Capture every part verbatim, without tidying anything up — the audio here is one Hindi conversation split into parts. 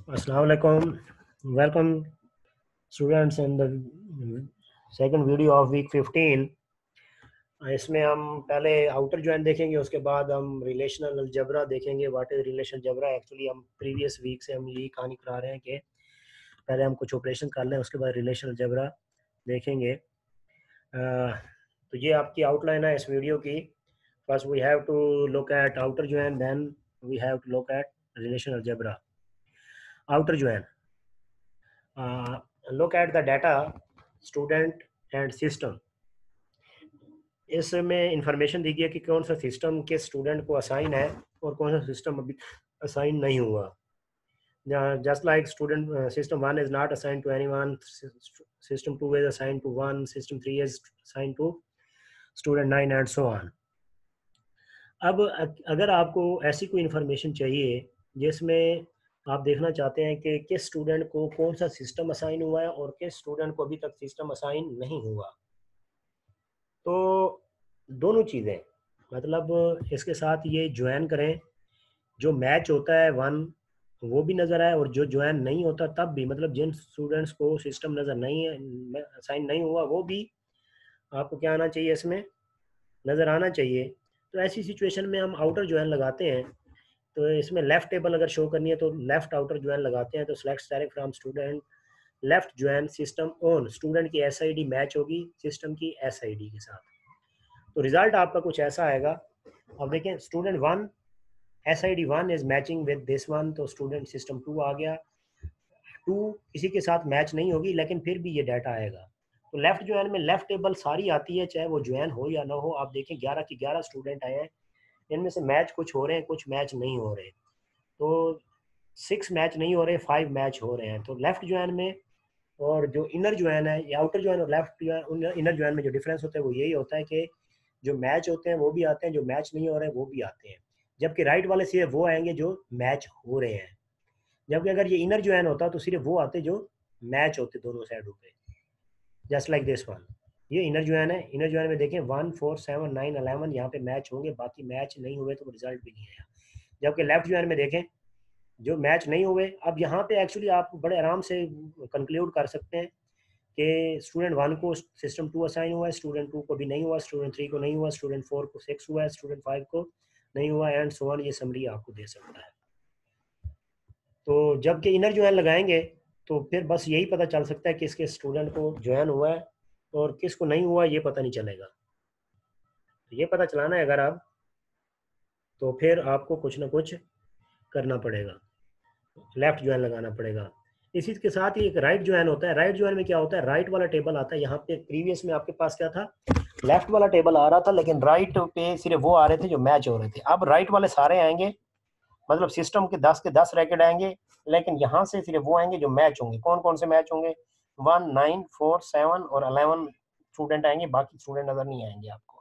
Assalamu alaikum. Welcome students in the second video of week fifteen. इसमें हम पहले आउटर ज्वाइन देखेंगे, उसके बाद हम रिलेशनल अलजेब्रा देखेंगे. What is relational algebra? Actually हम प्रीवियस वीक से हम यही कहानी करा रहे हैं कि पहले हम कुछ ऑपरेशन कर लें, उसके बाद रिलेशनल अलजेब्रा देखेंगे. अह, तो ये आपकी आउटलाइन है इस वीडियो की. First we have to look at outer join, then we have to look at relational algebra. Outer join, uh, look at the data student and system. इसमें इंफॉर्मेशन दी गई है कि कौन सा सिस्टम के स्टूडेंट को असाइन है और कौन सा सिस्टम अभी असाइन नहीं हुआ. Just like student system one is not assign to anyone, system two is assign to one, system three is assign to student nine and so on. अब अगर आपको ऐसी कोई इंफॉर्मेशन चाहिए जिसमें आप देखना चाहते हैं कि किस स्टूडेंट को कौन सा सिस्टम असाइन हुआ है और किस स्टूडेंट को अभी तक सिस्टम असाइन नहीं हुआ, तो दोनों चीज़ें, मतलब इसके साथ ये ज्वाइन करें. जो मैच होता है वन वो भी नज़र आए और जो ज्वाइन नहीं होता तब भी, मतलब जिन स्टूडेंट्स को सिस्टम नज़र नहीं है, असाइन नहीं हुआ, वो भी आपको क्या आना चाहिए, इसमें नज़र आना चाहिए. तो ऐसी सिचुएशन में हम आउटर ज्वाइन लगाते हैं. तो इसमें लेफ्ट टेबल अगर शो करनी है तो लेफ्ट आउटर ज्वाइन लगाते हैं. तो select direct from student left join system on, student की एस आई डी मैच होगी सिस्टम की एस आई डी के साथ. तो रिजल्ट आपका कुछ ऐसा आएगा. अब देखें, student one S I D one is matching with this one, तो स्टूडेंट सिस्टम टू आ गया. टू किसी के साथ मैच नहीं होगी लेकिन फिर भी ये डाटा आएगा. तो लेफ्ट ज्वाइन में लेफ्ट टेबल सारी आती है, चाहे वो ज्वाइन हो या ना हो. आप देखें ग्यारह की ग्यारह स्टूडेंट आए हैं, इनमें से मैच कुछ हो रहे हैं, कुछ मैच नहीं हो रहे. तो सिक्स मैच नहीं हो रहे, फाइव मैच हो रहे हैं. तो लेफ्ट ज्वाइन में और जो इनर ज्वाइन है, या आउटर ज्वाइन और लेफ्ट ज्वाइन इनर ज्वाइन में जो डिफरेंस होता है वो यही होता है कि जो मैच होते हैं वो भी आते हैं, जो मैच नहीं हो रहे हैं वो भी आते हैं. जबकि राइट वाले सिर्फ वो आएंगे जो मैच हो रहे हैं. जबकि अगर ये इनर ज्वाइन होता तो सिर्फ वो आते जो मैच होते दोनों साइडों पे. जस्ट लाइक दिस वन, ये इनर ज्वाइन है. इनर ज्वाइन में देखें one four seven nine eleven, यहाँ पे मैच होंगे, बाकी मैच नहीं हुए तो रिजल्ट भी नहीं आया. जबकि लेफ्ट ज्वाइन में देखें जो मैच नहीं हुए, अब यहाँ पे एक्चुअली आप बड़े आराम से कंक्लूड कर सकते हैं कि स्टूडेंट वन को सिस्टम टू असाइन हुआ है, स्टूडेंट टू को भी नहीं हुआ, स्टूडेंट थ्री को नहीं हुआ, स्टूडेंट फोर को सिक्स हुआ है, स्टूडेंट फाइव को नहीं हुआ, एंड सो ऑन. ये समरी आपको दे सकता है. तो जबकि इनर ज्वाइन लगाएंगे तो फिर बस यही पता चल सकता है कि किसके स्टूडेंट को ज्वाइन हुआ है और किसको नहीं हुआ, ये पता नहीं चलेगा. तो ये पता चलाना है अगर आप, तो फिर आपको कुछ ना कुछ करना पड़ेगा, लेफ्ट ज्वाइन लगाना पड़ेगा. इसी के साथ ही एक राइट ज्वाइन होता है. राइट ज्वाइन में क्या होता है, राइट वाला टेबल आता है. यहाँ पे प्रीवियस में आपके पास क्या था, लेफ्ट वाला टेबल आ रहा था लेकिन राइट पे सिर्फ वो आ रहे थे जो मैच हो रहे थे. अब राइट वाले सारे आएंगे, मतलब सिस्टम के दस के दस रैकेट आएंगे, लेकिन यहाँ से सिर्फ वो आएंगे जो मैच होंगे. कौन कौन से मैच होंगे, वन नाइन फोर सेवन और अलेवन स्टूडेंट आएंगे, बाकी स्टूडेंट नजर नहीं आएंगे आपको.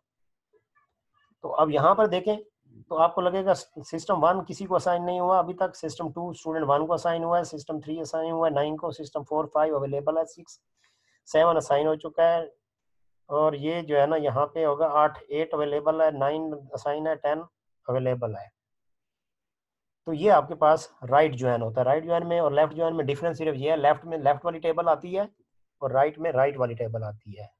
तो अब यहाँ पर देखें तो आपको लगेगा सिस्टम वन किसी को असाइन नहीं हुआ अभी तक, सिस्टम टू स्टूडेंट वन को असाइन हुआ है, सिस्टम थ्री असाइन हुआ है नाइन को, सिस्टम फोर फाइव अवेलेबल है, सिक्स सेवन असाइन हो चुका है, और ये जो है ना यहाँ पे होगा आठ एट अवेलेबल है, नाइन असाइन है, टेन अवेलेबल है. तो ये आपके पास राइट ज्वाइन होता है. राइट ज्वाइन में और लेफ्ट ज्वाइन में डिफरेंस सिर्फ ये है, लेफ्ट में लेफ्ट वाली टेबल आती है और राइट में राइट वाली टेबल आती है.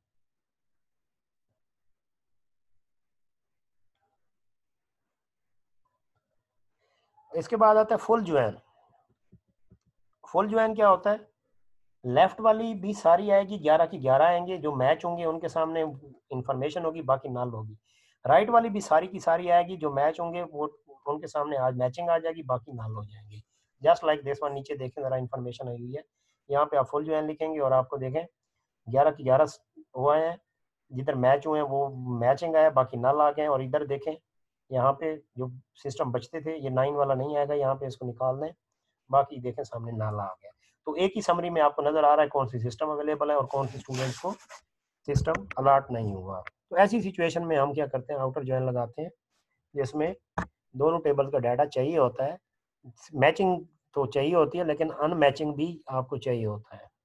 इसके बाद आता है फुल ज्वाइन. फुल ज्वाइन क्या होता है, लेफ्ट वाली भी सारी आएगी, ग्यारह की ग्यारह आएंगे, जो मैच होंगे उनके सामने इंफॉर्मेशन होगी, बाकी नल होगी. राइट वाली भी सारी की सारी आएगी, जो मैच होंगे वो उनके सामने आज मैचिंग आ जाएगी, बाकी नल हो जाएंगे. Just like this one. नीचे देखें जरा इंफॉर्मेशन आई हुई है, यहाँ पे आप फुल ज्वाइन लिखेंगे और आपको देखें ग्यारह की ग्यारह हुए हैं, जिधर मैच हुए हैं वो मैचिंग आया, बाकी नल आ गए. और इधर देखें यहाँ पे जो सिस्टम बचते थे, ये नाइन वाला नहीं आएगा, यहाँ पे इसको निकाल दें, बाकी देखें सामने नल आ गया. तो एक ही समरी में आपको नजर आ रहा है कौन सी सिस्टम अवेलेबल है और कौन सी स्टूडेंट्स को सिस्टम अलॉट नहीं हुआ. तो ऐसी सिचुएशन में हम क्या करते हैं, आउटर ज्वाइन लगाते हैं, जिसमें दोनों टेबल का डाटा चाहिए होता है. मैचिंग तो चाहिए होती है लेकिन अनमैचिंग भी आपको चाहिए होता है.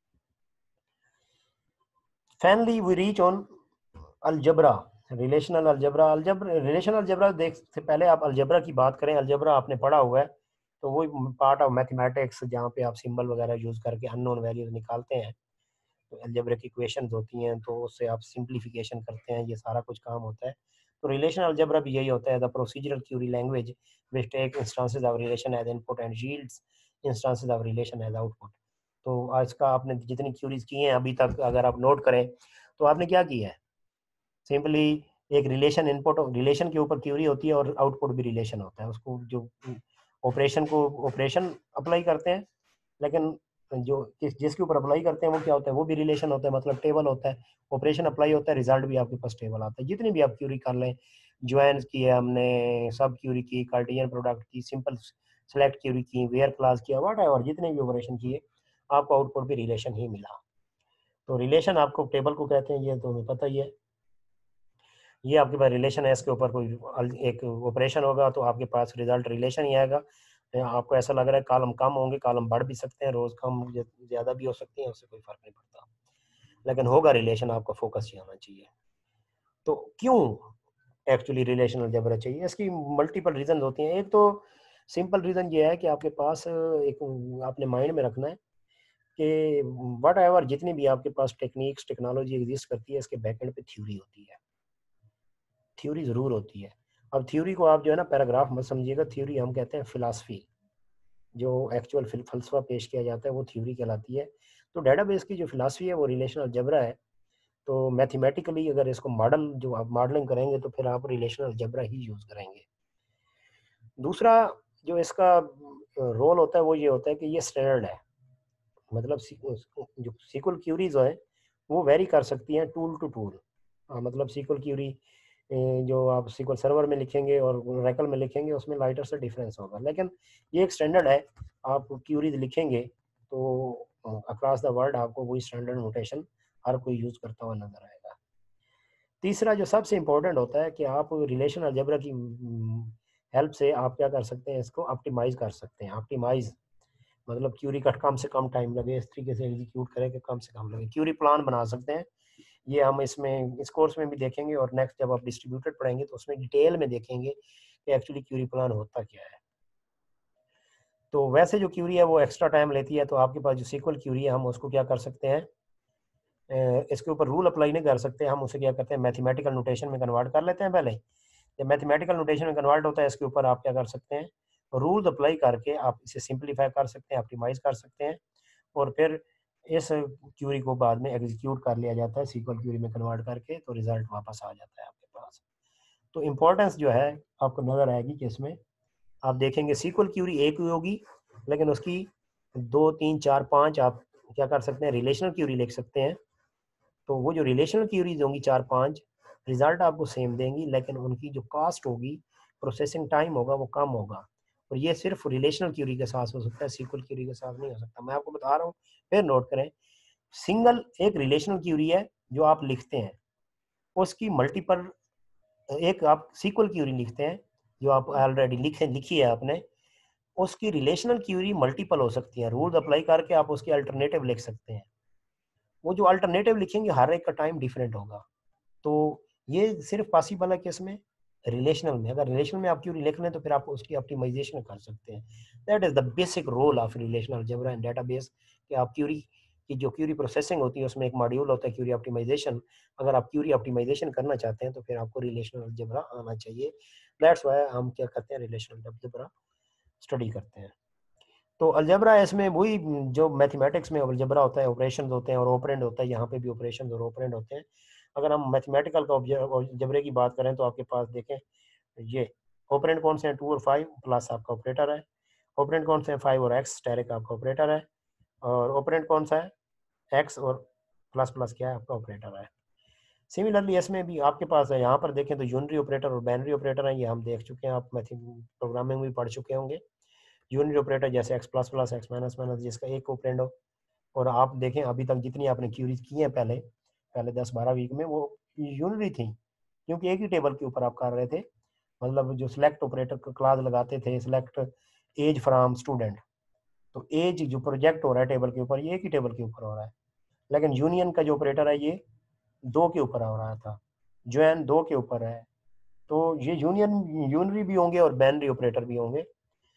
Finally we reach on algebra, relational algebra. Algebra relational algebra देख से पहले आप अलजबरा की बात करें. अलजबरा आपने पढ़ा हुआ है, तो वो पार्ट ऑफ मैथमेटिक्स जहाँ पे आप सिंबल वगैरह यूज़ करके अननोन वैल्यूज निकालते हैं, तो अलजेब्रिक इक्वेशंस होती हैं, तो उससे आप सिंप्लीफिकेशन करते हैं, ये सारा कुछ काम होता है। तो रिलेशनल अलजेब्रा भी यही होता है, the procedural query language which take instances of relation as input and yields instances of relation as output. तो आज का आपने जितनी क्यूरीज की हैं अभी तक अगर आप नोट करें तो आपने क्या किया है, सिंपली एक रिलेशन इनपुट रिलेशन के ऊपर क्यूरी होती है और आउटपुट भी रिलेशन होता है, उसको जो ऑपरेशन को ऑपरेशन अप्लाई करते हैं, लेकिन जो जिस जिसके ऊपर अप्लाई करते हैं वो क्या होता है, वो भी रिलेशन होता है, मतलब टेबल होता है, ऑपरेशन अप्लाई होता है, रिजल्ट भी आपके पास टेबल आता है। जितनी भी आप क्यूरी कर लें, ज्वाइन की है हमने, सब क्यूरी की, कार्टिशियन प्रोडक्ट की, सिंपल सेलेक्ट क्यूरी की, वेयर क्लास किया, व्हाट एवर जितने भी ऑपरेशन किए, आपको आउटपुट भी रिलेशन ही मिला। तो रिलेशन आपको टेबल को कहते हैं, ये तो हमें पता ही है। ये आपके पास रिलेशन है, इसके ऊपर कोई अल- एक ऑपरेशन होगा तो आपके पास रिजल्ट रिलेशन ही आएगा। या आपको ऐसा लग रहा है कॉलम कम होंगे, कॉलम बढ़ भी सकते हैं, रोज कम ज- ज्यादा भी हो सकती हैं, उससे कोई फर्क नहीं पड़ता, लेकिन होगा रिलेशन, आपका फोकस ही होना चाहिए। तो क्यों एक्चुअली रिलेशनल अलजेब्रा चाहिए, इसकी मल्टीपल रीजन होती हैं। एक तो सिंपल रीजन ये है कि आपके पास एक आपने माइंड में रखना है कि वट एवर जितनी भी आपके पास टेक्निक्स टेक्नोलॉजी एग्जिस्ट करती है, इसके बैकएंड पे थ्योरी होती है, थ्योरी ज़रूर होती है। अब थ्योरी को आप जो है ना पैराग्राफ मत समझिएगा, थ्योरी हम कहते हैं फिलासफी, जो एक्चुअल फलसफा पेश किया जाता है वो थ्योरी कहलाती है। तो डेटाबेस की जो फिलासफी है वो रिलेशनल अलजेब्रा है। तो मैथमेटिकली अगर इसको मॉडल जो आप मॉडलिंग करेंगे तो फिर आप रिलेशनल अलजेब्रा ही यूज़ करेंगे। दूसरा जो इसका रोल होता है वो ये होता है कि ये स्टैंडर्ड है, मतलब सी- जो सीक्वल क्यूरीज है वो वेरी कर सकती हैं टूल टू टूल। मतलब सीक्वल क्यूरी जो आप सीक्वल सर्वर में लिखेंगे और रैकल में लिखेंगे उसमें लाइटर से डिफरेंस होगा, लेकिन ये एक स्टैंडर्ड है। आप क्यूरीज लिखेंगे तो अक्रॉस द वर्ल्ड आपको वही स्टैंडर्ड नोटेशन हर कोई यूज़ करता हुआ नजर आएगा। तीसरा जो सबसे इम्पोर्टेंट होता है कि आप रिलेशन अलजेब्रा की हेल्प से आप क्या कर सकते हैं, इसको ऑप्टिमाइज कर सकते हैं। ऑप्टिमाइज मतलब क्यूरी का कम से कम टाइम लगे, इस तरीके से एग्जीक्यूट करें कि कम से कम लगे, क्यूरी प्लान बना सकते हैं। ये हम इसमें इस कोर्स में भी देखेंगे और नेक्स्ट जब आप डिस्ट्रीब्यूटेड पढ़ेंगे तो उसमें डिटेल में देखेंगे कि एक्चुअली क्यूरी प्लान होता क्या है। तो वैसे जो क्यूरी है वो एक्स्ट्रा टाइम लेती है, तो आपके पास जो सीक्वल क्यूरी है हम उसको क्या कर सकते हैं, अ, इसके ऊपर रूल अप्लाई नहीं कर सकते, हम उसे क्या करते हैं मैथमेटिकल नोटेशन में कन्वर्ट कर लेते हैं पहले। जब मैथमेटिकल नोटेशन में कन्वर्ट होता है इसके ऊपर आप क्या कर सकते हैं, रूल अप्लाई करके आप इसे सिंप्लीफाई कर सकते हैं, ऑप्टिमाइज कर सकते हैं, और फिर इस क्यूरी को बाद में एग्जीक्यूट कर लिया जाता है सीक्वल क्यूरी में कन्वर्ट करके, तो रिजल्ट वापस आ जाता है आपके पास। तो इम्पोर्टेंस जो है आपको नजर आएगी कि इसमें आप देखेंगे सीक्वल क्यूरी एक ही होगी, लेकिन उसकी दो तीन चार पाँच आप क्या कर सकते हैं, रिलेशनल क्यूरी लिख सकते हैं। तो वो जो रिलेशनल क्यूरीज होंगी चार पांच, रिजल्ट आपको सेम देंगी, लेकिन उनकी जो कॉस्ट होगी, प्रोसेसिंग टाइम होगा, वो कम होगा। और ये सिर्फ रिलेशनल क्यूरी के साथ हो सकता है, सीक्वल क्यूरी के साथ नहीं हो सकता। मैं आपको बता रहा हूँ, फिर नोट करें। सिंगल एक रिलेशनल क्यूरी है जो आप लिखते हैं, उसकी मल्टीपल एक आप सीक्वल क्यूरी लिखते हैं जो आप ऑलरेडी लिखे लिखी है आपने, उसकी रिलेशनल क्यूरी मल्टीपल हो सकती है, रूल अप्लाई करके आप उसकी अल्टरनेटिव लिख सकते हैं। वो जो अल्टरनेटिव लिखेंगे हर एक का टाइम डिफरेंट होगा। तो ये सिर्फ पॉसिबल है कि इसमें रिलेशनल में, अगर रिलेशनल में आप क्यूरी लिख लें तो फिर आप उसकी ऑप्टिमाइजेशन कर सकते हैं। That is the basic role of relational algebra and database, कि आप क्यूरी की जो क्यूरी प्रोसेसिंग होती है उसमें एक मॉड्यूल होता है क्यूरी ऑप्टिमाइजेशन। अगर आप क्यूरी ऑप्टिमाइजेशन करना चाहते हैं तो फिर आपको रिलेशनल अलजेब्रा आना चाहिए। दैट्स वाई हम क्या करते हैं, रिलेशनल अलजेब्रा स्टडी करते हैं। तो अलजेब्रा इसमें वही जो मैथमेटिक्स में अलजेब्रा होता है, ऑपरेशन होते हैं और ऑपरेंड होता है, यहाँ पे भी ऑपरेशन और ऑपरेंड होते हैं। अगर हम मैथमेटिकल का अलजेब्रे की बात करें तो आपके पास देखें ये ऑपरेंड कौन से हैं, टू और फाइव प्लस आपका ऑपरेटर है। ऑपरेंड कौन से हैं, फाइव और एक्स डायरेक्ट आपका ऑपरेटर है। और ऑपरेंड कौन सा है, एक्स और प्लस प्लस क्या है आपका ऑपरेटर है। सिमिलरली इसमें भी आपके पास है, यहाँ पर देखें तो यूनरी ऑपरेटर और बैनरी ऑपरेटर है, ये हम देख चुके हैं, आप मैथ प्रोग्रामिंग में भी पढ़ चुके होंगे। यूनिट ऑपरेटर जैसे x plus plus x minus minus जिसका एक ऑपरेंड हो। और आप देखें अभी तक जितनी आपने क्यूरीज की हैं पहले पहले दस बारह वीक में, वो यूनरी थी, क्योंकि एक ही टेबल के ऊपर आप कर रहे थे। मतलब जो सिलेक्ट ऑपरेटर का क्लास लगाते थे, सिलेक्ट एज फ्रॉम स्टूडेंट, तो एज जो प्रोजेक्ट हो रहा है टेबल के ऊपर, ये एक ही टेबल के ऊपर हो रहा है। लेकिन यूनियन का जो ऑपरेटर है ये दो के ऊपर हो रहा था, ज्वाइन दो के ऊपर है। तो ये यूनियन यूनरी भी होंगे और बैनरी ऑपरेटर भी होंगे।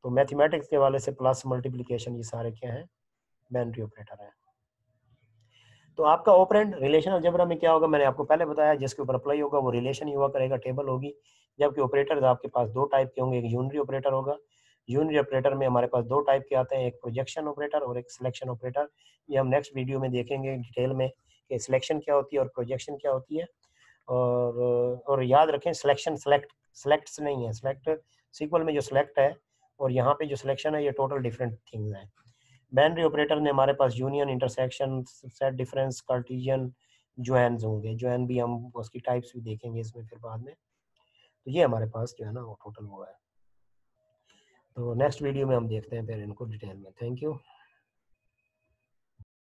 तो मैथमेटिक्स के वाले से प्लस मल्टीप्लिकेशन ये सारे क्या हैं, बाइनरी ऑपरेटर है। तो आपका ऑपरेंड रिलेशन अलजेब्रा में क्या होगा, मैंने आपको पहले बताया, जिसके ऊपर अप्लाई होगा वो रिलेशन ही हुआ करेगा, टेबल होगी। जबकि ऑपरेटर्स आपके पास दो टाइप के होंगे, एक यूनरी ऑपरेटर होगा। यूनरी ऑपरेटर में हमारे पास दो टाइप के आते हैं, एक प्रोजेक्शन ऑपरेटर और एक सिलेक्शन ऑपरेटर। ये हम नेक्स्ट वीडियो में देखेंगे डिटेल में कि सिलेक्शन क्या होती है और प्रोजेक्शन क्या होती है। और और याद रखें, सिलेक्शन सेलेक्ट सेलेक्ट्स नहीं है, सेलेक्ट सीक्वल में जो सिलेक्ट है और यहाँ पे जो सिलेक्शन है ये टोटल डिफरेंट थिंग्स हैं। बाइनरी ऑपरेटर में हमारे पास union, intersection, set difference, Cartesian, joins होंगे। ज्वाइन भी हम उसकी टाइप्स भी देखेंगे इसमें फिर बाद में। तो ये हमारे पास जो है ना वो टोटल हुआ है। तो नेक्स्ट वीडियो में हम देखते हैं फिर इनको डिटेल में। Thank you.